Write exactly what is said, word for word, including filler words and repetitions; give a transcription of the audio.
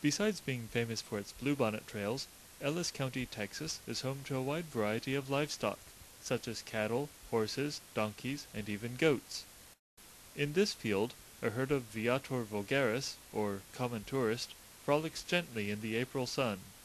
Besides being famous for its bluebonnet trails, Ellis County, Texas is home to a wide variety of livestock, such as cattle, horses, donkeys, and even goats. In this field, a herd of Viator vulgaris, or common tourist, frolics gently in the April sun,